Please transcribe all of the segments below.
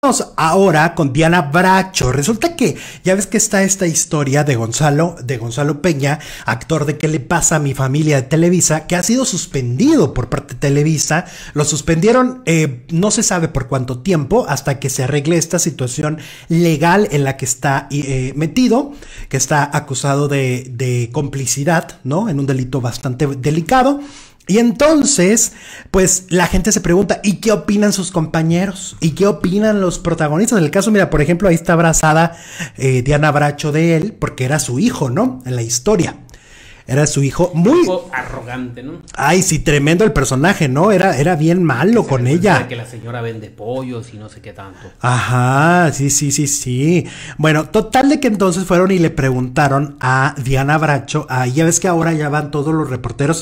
Ahora con Diana Bracho. Resulta que ya ves que está esta historia de Gonzalo Peña, actor de ¿Qué le pasa a mi familia? De Televisa, que ha sido suspendido por parte de Televisa. Lo suspendieron, no se sabe por cuánto tiempo, hasta que se arregle esta situación legal en la que está metido, que está acusado de complicidad, ¿no? En un delito bastante delicado. Y entonces, pues la gente se pregunta, ¿y qué opinan sus compañeros? ¿Y qué opinan los protagonistas? En el caso, mira, por ejemplo, ahí está abrazada Diana Bracho de él, porque era su hijo, ¿no? En la historia. Era su hijo muy... Un poco arrogante, ¿no? Ay, sí, tremendo el personaje, ¿no? Era bien malo con ella. Que la señora vende pollos y no sé qué tanto. Ajá, sí. Bueno, total de que entonces fueron y le preguntaron a Diana Bracho, ya ves que ahora ya van todos los reporteros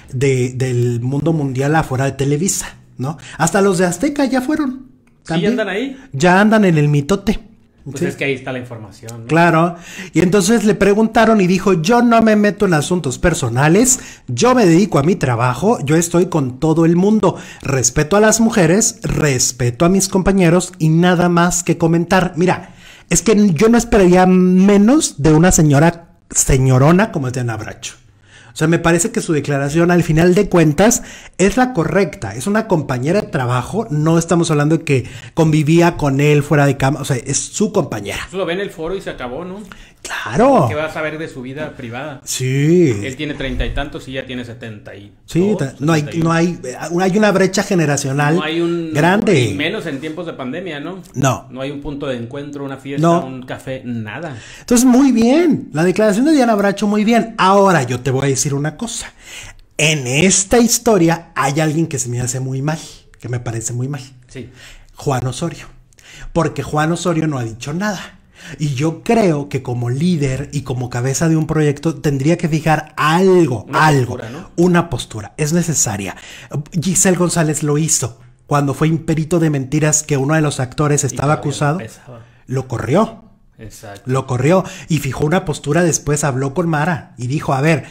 del mundo mundial afuera de Televisa, ¿no? Hasta los de Azteca ya fueron. ¿Sí ya andan ahí? Ya andan en el mitote. Pues sí. Es que ahí está la información, ¿no? Claro, y entonces le preguntaron y dijo, yo no me meto en asuntos personales, yo me dedico a mi trabajo, yo estoy con todo el mundo, respeto a las mujeres, respeto a mis compañeros y nada más que comentar. Mira, es que yo no esperaría menos de una señorona como es Diana Bracho. O sea, me parece que su declaración al final de cuentas es la correcta. Es una compañera de trabajo. No estamos hablando de que convivía con él fuera de cama. O sea, es su compañera. Pues lo ve en el foro y se acabó, ¿no? Claro. ¿Qué va a saber de su vida privada? Sí. Él tiene 30 y tantos y ella tiene 70 y... Sí, no hay una brecha generacional grande. Y menos en tiempos de pandemia, ¿no? No hay un punto de encuentro, una fiesta, un café, nada. Entonces, muy bien. La declaración de Diana Bracho, muy bien. Ahora, yo te voy a decir una cosa. En esta historia hay alguien que se me hace muy mal, que me parece muy mal. Sí. Juan Osorio. Porque Juan Osorio no ha dicho nada. Y yo creo que como líder y como cabeza de un proyecto tendría que fijar postura, ¿no? Una postura, es necesaria. Giselle González lo hizo cuando fue imperito de mentiras que uno de los actores estaba acusado, lo corrió. Exacto. Lo corrió y fijó una postura. Después habló con Mara y dijo, a ver,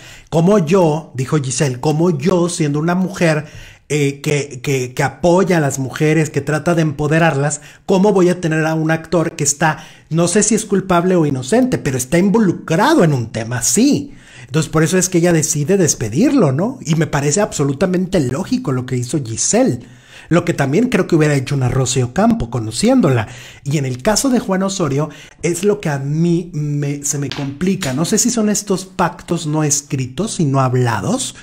dijo Giselle, como yo siendo una mujer que apoya a las mujeres, que trata de empoderarlas, ¿cómo voy a tener a un actor que está, no sé si es culpable o inocente, pero está involucrado en un tema así? Entonces por eso es que ella decide despedirlo, ¿no? Y me parece absolutamente lógico lo que hizo Giselle. Lo que también creo que hubiera hecho una Rosy Ocampo, conociéndola. Y en el caso de Juan Osorio, es lo que a mí se me complica. No sé si son estos pactos no escritos y no hablados,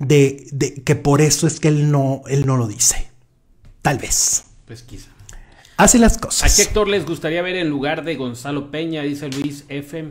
de que por eso es que él no lo dice. Tal vez. Pues quizá. Hace las cosas. ¿A qué actor les gustaría ver en lugar de Gonzalo Peña? Dice Luis F.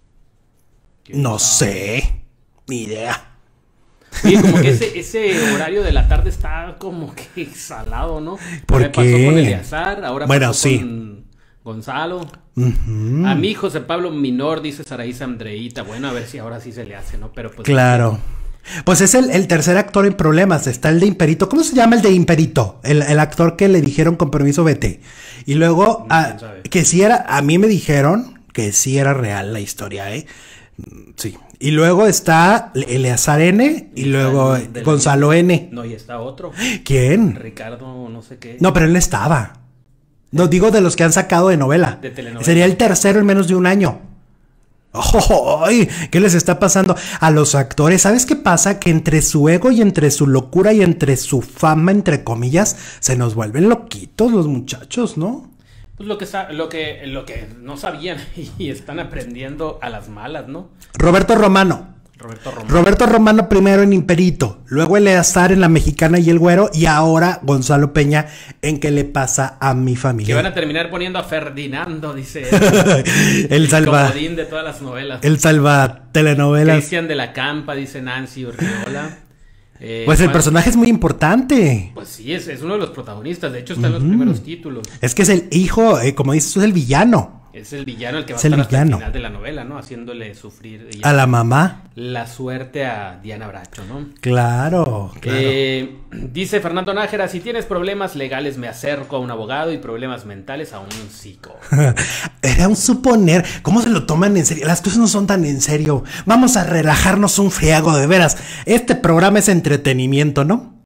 No sé. Ni idea. Oye, como que ese horario de la tarde está como que salado, ¿no? ¿Por qué? Pasó con Eleazar, ahora pasó con Gonzalo. A mí José Pablo Minor, dice Saraísa Andreita. Bueno, a ver si ahora sí se le hace, ¿no? Pero pues... Claro. Pues es el tercer actor en problemas. Está el de Imperito. ¿Cómo se llama el de Imperito? El actor que le dijeron con permiso vete. Y luego, que sí era... A mí me dijeron que sí era real la historia, ¿eh? Sí. Y luego está Eleazar N y luego Gonzalo N. No, y está otro. ¿Quién? Ricardo, no sé qué. No, pero él no estaba. No, digo de los que han sacado de novela. De telenovela. Sería el tercero en menos de un año. ¡Ay! ¿Qué les está pasando a los actores? ¿Sabes qué pasa? Que entre su ego y entre su locura y entre su fama, entre comillas, se nos vuelven loquitos los muchachos, ¿no? Pues lo que no sabían y están aprendiendo a las malas, ¿no? Roberto Romano primero en Imperito, luego Eleazar en La Mexicana y El Güero, y ahora Gonzalo Peña en ¿Qué le pasa a mi familia? Que van a terminar poniendo a Ferdinando, dice el comodín de todas las novelas. El salva telenovelas. Cristian de la Campa, dice Nancy Urriola. Pues el personaje es muy importante. Pues sí, es uno de los protagonistas. De hecho está en los primeros títulos. Es que es el hijo, como dices, es el villano. Es el villano el que va a estar hasta el final de la novela, ¿no? Haciéndole sufrir a la mamá la suerte a Diana Bracho, ¿no? Claro. Dice Fernando Nájera, si tienes problemas legales me acerco a un abogado y problemas mentales a un psicólogo. Era un suponer. ¿Cómo se lo toman en serio? Las cosas no son tan en serio. Vamos a relajarnos un friago, de veras. Este programa es entretenimiento, ¿no?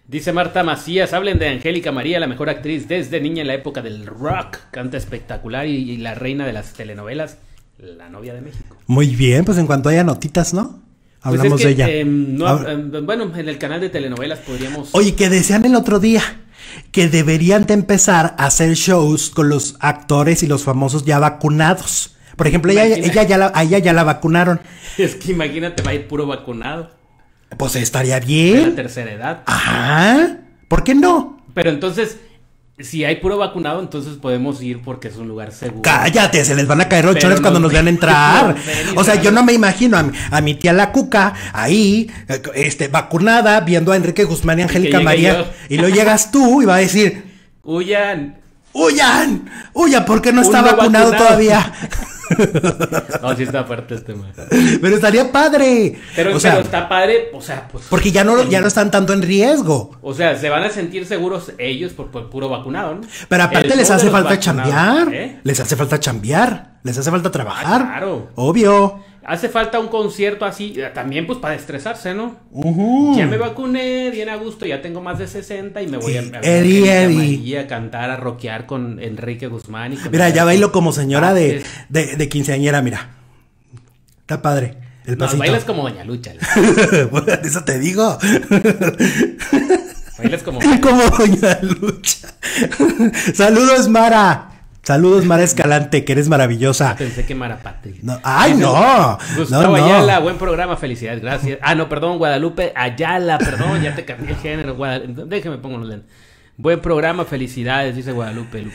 Dice Marta Macías, hablen de Angélica María, la mejor actriz desde niña en la época del rock. Canta espectacular y la reina de las telenovelas, la novia de México. Muy bien, pues en cuanto haya notitas, ¿no? Hablamos pues es que, de ella. Bueno, en el canal de telenovelas podríamos... Oye, que decían el otro día que deberían de empezar a hacer shows con los actores y los famosos ya vacunados. Por ejemplo, a ella ya la vacunaron. Es que imagínate, va a ir puro vacunado. Pues estaría bien. De la tercera edad. Ajá. ¿Por qué no? Pero entonces, si hay puro vacunado, entonces podemos ir porque es un lugar seguro. Cállate, se les van a caer los chones cuando nos vean entrar. O sea, yo no me imagino a mi tía la Cuca ahí, vacunada, viendo a Enrique Guzmán y Angélica María. Y luego llegas tú y va a decir: ¡Huyan! ¡Huyan! ¡Huyan! ¿Por qué no está vacunado todavía? No, sí está fuerte este man. Pero estaría padre. Pero está padre, o sea, pues. Porque ya no están tanto en riesgo. O sea, se van a sentir seguros ellos por puro vacunado, ¿no? Pero aparte les hace falta chambear. Les hace falta chambear. Les hace falta trabajar. Claro. Obvio. Hace falta un concierto así, también pues para estresarse, ¿no? Ya me vacuné, bien a gusto, ya tengo más de 60 y me voy a cantar, a rockear con Enrique Guzmán. Y con mira, ya bailo como señora de quinceañera, mira. Está padre. El pasito. No, bailas como Doña Lucha. Bueno, eso te digo. Bailas como Doña Lucha. Saludos, Mara. Saludos, Mara Escalante, que eres maravillosa. Pensé que Mara Patri. No, ¡ay, no! Gustavo Ayala, buen programa, felicidades, gracias. No, perdón, Guadalupe Ayala, perdón, ya te cambié el género. Déjeme pongo los lentes. Buen programa, felicidades, dice Guadalupe.